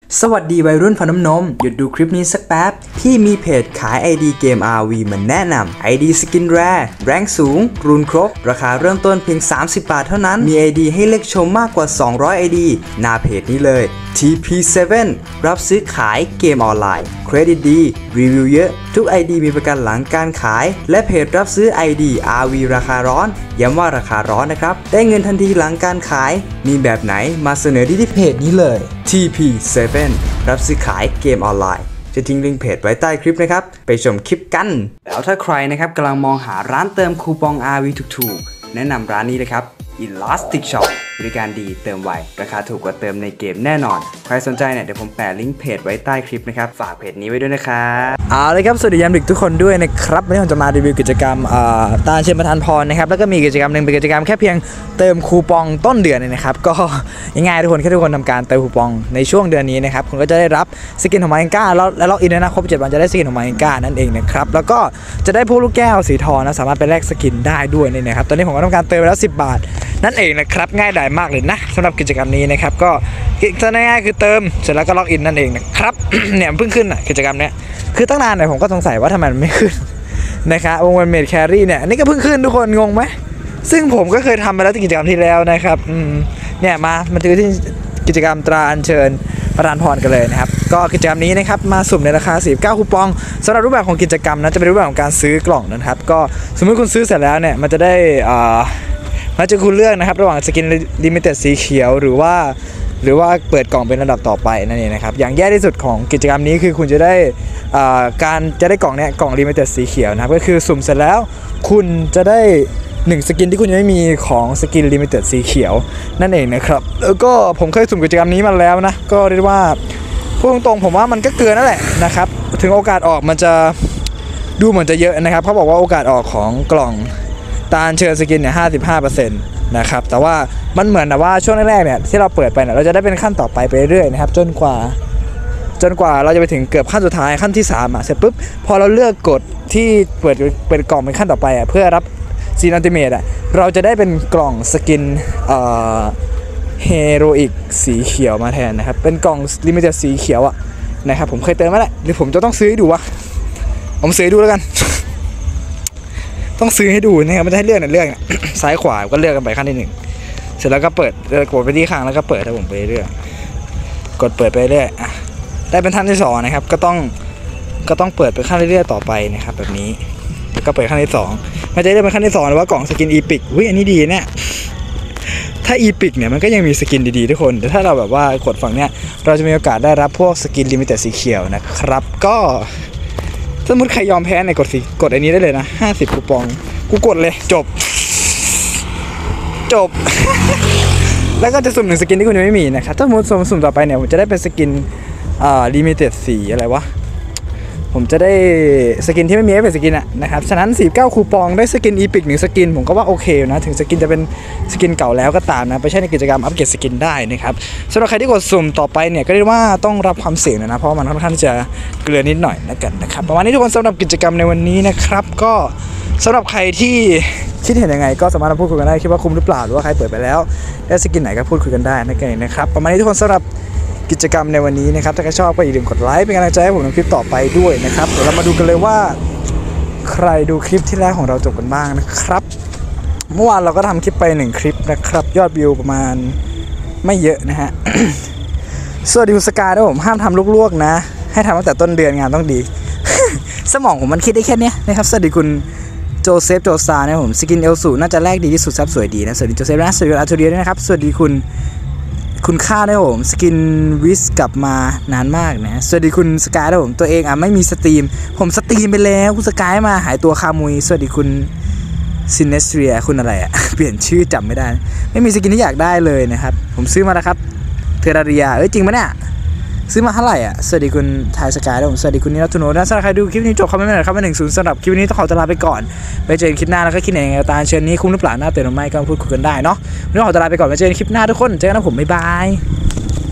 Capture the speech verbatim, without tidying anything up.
สวัสดีวัยรุ่นฟันน้ำนมหยุดดูคลิปนี้สักแป๊บพี่มีเพจขาย ไอ ดี เกม อาร์ วี มาแนะนำ ไอ ดี สกินแรร์แรงสูงรูนครบราคาเริ่มต้นเพียงสามสิบบาทเท่านั้นมี ไอ ดี ให้เลือกชมมากกว่าสองร้อย ไอ ดี หน้าเพจนี้เลย ที พี เซเว่น รับซื้อขายเกมออนไลน์เครดิตดีรีวิวเยอะทุก ไอ ดี มีประกันหลังการขายและเพจรับซื้อ ไอ ดี อาร์ วี ราคาร้อนย้ำว่าราคาร้อนนะครับได้เงินทันทีหลังการขายมีแบบไหนมาเสนอที่ที่เพจนี้เลย ที พี เซเว่น รับซื้อขายเกมออนไลน์จะทิ้งลิงก์เพจไว้ใต้คลิปนะครับไปชมคลิปกันแล้วถ้าใครนะครับกำลังมองหาร้านเติมคูปอง อาร์ วี ถูกๆแนะนำร้านนี้เลยครับ Elastic Shop บริการดีเติมไวราคาถูกกว่าเติมในเกมแน่นอนใครสนใจเนี่ยเดี๋ยวผมแปะลิงก์เพจไว้ใต้คลิปนะครับฝากเพจนี้ไว้ด้วยนะครับเอาเลยครับสวัสดียามดึกทุกคนด้วยนะครับวันนี้ผมจะมารีวิวกิจกรรมตาเชิญประทานพรนะครับแล้วก็มีกิจกรรมหนึ่งเป็นกิจกรรมแค่เพียงเติมคูปองต้นเดือนนะครับก็ง่ายๆทุกคนแค่ทุกคนทำการเติมคูปองในช่วงเดือนนี้นะครับคุณก็จะได้รับสกินของมาเองก้าแล้วและล็อกอินนะครบเจ็ดวันจะได้สกินของมาเองก้านั่นเองนะครับแล้วก็จะได้พวกลูกแก้วสีทองนะสามารถไปแลกสกินได้ด้วยนี่นะครับตอนนี้ผมก็ทำการเติมไปแล้วสิบบาทนั่นเองนะครับง่ายดายมากเลยนะสำหรับกิจกรรมนี้นะครับก็ง่ายๆคือเติมเสร็จแล้วก็ล็อกอินนั่นเองนะครับ เนี่ยเพิ่งขึ้นอ่ะกิจกรรมเนี้ยคือตั้งนานเลยผมก็สงสัยว่าทำไมมันไม่ขึ้นนะครับวงเงินเมดแครี่เนี่ยอันนี้ก็เพิ่งขึ้นทุกคนงงไหมซึ่งผมก็เคยทำไปแล้วที่กิจกรรมที่แล้วนะครับเนี่ยมามาถึงที่กิจกรรมตราอัญเชิญประธานพรกันเลยนะครับก็กิจกรรมนี้นะครับมาสุ่มในราคาสี่สิบเก้าคูปองสำหรับรูปแบบของกิจกรรมนะจะเป็นรูปแบบของการซื้อกล่องนะครับก็สมมติคุณซื้อเสร็จแล้วเนี่ยมันจะได้อ่ามันจะคุณเลือกนะครับระหว่างสกินลิมิเต็ดสีเขียวหรือว่าหรือว่าเปิดกล่องเป็นระดับต่อไปนั่นเองนะครับอย่างแย่ที่สุดของกิจกรรมนี้คือคุณจะได้การจะได้กล่องเนี้ยกล่องลิมิเต็ดสีเขียวนะครับก็คือสุ่มเสร็จแล้วคุณจะได้หนึ่งสกินที่คุณยังไม่มีของสกินลิมิเต็ดสีเขียวนั่นเองนะครับแล้วก็ผมเคยสุ่มกิจกรรมนี้มาแล้วนะก็เรียกว่าพูดตรงๆผมว่ามันก็เกินนั่นแหละนะครับถึงโอกาสออกมันจะดูเหมือนจะเยอะนะครับเขาบอกว่าโอกาสออกของกล่องตาเชิญสกินเนี่ยห้าสิบห้าเปอร์เซ็นต์นะครับแต่ว่ามันเหมือนนะว่าช่วงแรกๆเนี่ยที่เราเปิดไปเนี่ยเราจะได้เป็นขั้นต่อไปไปเรื่อยๆนะครับจนกว่าจนกว่าเราจะไปถึงเกือบขั้นสุดท้ายขั้นที่สามอ่ะเสร็จปุ๊บพอเราเลือกกดที่เปิดเปิดกล่องเป็นขั้นต่อไปอ่ะเพื่อรับซีนอัลติเมทอ่ะเราจะได้เป็นกล่องสกินเอ่อเฮโรอิกสีเขียวมาแทนนะครับเป็นกล่องลิมิเต็ดสีเขียวอ่ะนะครับผมเคยเติมมาแล้วหรือผมจะต้องซื้อให้ดูวะผมซื้อให้ดูแล้วกันต้องซื้อให้ดูนะครับไม่ได้เลือกนะเลือกซ้ายขวาก็เลือกกันไปขั้นที่หนึ่งเสร็จแล้วก็เปิดกดไปที่ข้างแล้วก็เปิดถ้าผมไปเรื่อยกดเปิดไปเรื่อยได้เป็นขั้นที่สองนะครับก็ต้องก็ต้องเปิดไปขั้นเรื่อยๆต่อไปนะครับแบบนี้แล้วก็เปิดขั้นที่สองมันจะได้เป็นขั้นที่สองหรือว่ากล่องสกินอีพิกอุ้ยอันนี้ดีเนี่ยถ้าอีพิกเนี่ยมันก็ยังมีสกินดีๆทุกคนแต่ถ้าเราแบบว่ากดฝั่งเนี้ยเราจะมีโอกาสได้รับพวกสกินลิมิเต็ดสีเขียวนะครับก็สมมติใครยอมแพ้ในกดสีกดอันนี้ได้เลยนะห้าสิบคูปองกูกดเลยจบจบ แล้วก็จะสุ่มหนึ่งสกินที่คุณยังไม่มีนะครับถ้าสมมติสุ่มต่อไปเนี่ยผมจะได้เป็นสกินอ่าลิมิเต็ดสีอะไรวะผมจะได้สกินที่ไม่มีให้เป็นสกินอะนะครับฉะนั้นสี่สิบเก้าคูปองได้สกินอีพิกหนึ่งสกินผมก็ว่าโอเคนะถึงสกินจะเป็นสกินเก่าแล้วก็ตามนะไปใช้ในกิจกรรมอัปเกรดสกินได้นะครับสำหรับใครที่กดสุ่มต่อไปเนี่ยก็เรียกว่าต้องรับความเสี่ยงนะเพราะมันค่อนข้างที่จะเกลือนิดหน่อยนะกันนะครับประมาณนี้ทุกคนสำหรับกิจกรรมในวันนี้นะครับก็สำหรับใครที่คิดเห็นยังไงก็สามารถพูดคุยกันได้คิดว่าคุ้มหรือเปล่าหรือว่าใครเปิดไปแล้วได้สกินไหนก็พูดคุยกันได้นะครับประมาณนี้ทุกคนสำหรับกิจกรรมในวันนี้นะครับถ้าใครชอบก็อย่าลืมกดไลค์เป็นกำลังใจให้ผมในคลิปต่อไปด้วยนะครับเดี๋ยวเรามาดูกันเลยว่าใครดูคลิปที่แรกของเราจบกันบ้างนะครับเมื่อวานเราก็ทำคลิปไปหนึ่งคลิปนะครับยอดวิวประมาณไม่เยอะนะฮะ สวัสดีคุณสกาด้วยผมห้ามทำลวกๆนะให้ทำตั้งแต่ต้นเดือนงานต้องดี สมองผมมันคิดได้แค่นี้นะครับสวัสดีคุณโจเซฟโจซานะผมสกินเอลสูน่าจะแรกดีที่สุดซับสวยดีนะสวัสดีโจเซฟนะสวัสดีอาร์ทูเดียด้วยนะครับสวัสดีคุณคุณค่าด้วยผมสกินวิสกลับมานานมากนะสวัสดีคุณสกายด้วยผมตัวเองอ่ะไม่มีสตรีมผมสตรีมไปแล้วคุณสกายมาหายตัวคามุยสวัสดีคุณซินเนสเทียคุณอะไรอ่ะ เปลี่ยนชื่อจำไม่ได้ไม่มีสกินที่อยากได้เลยนะครับผมซื้อมาแล้วครับเทราเรียเอ้ยจริงปะเนี่ยซื้อมาเท่าไหร่อ่ะสวัสดีคุณไทยสกายด้วยผมสวัสดีคุณนิรัตโนนะสำหรับใครดูคลิปนี้จบคอมเมนต์หน่อยครับเป็นหนึ่งศูนย์สำหรับคลิปนี้ต้องขอตัวลาไปก่อนไปเจอกันคลิปหน้าแล้วก็คิดในตาเชิญนี้คุ้มหรือเปล่าหน้าเตือนหรือไม่ก็พูดคุยกันได้เนาะวันนี้ขอตัวลาไปก่อนไปเจอกันคลิปหน้าทุกคนเจอกันนะผมบ๊ายบาย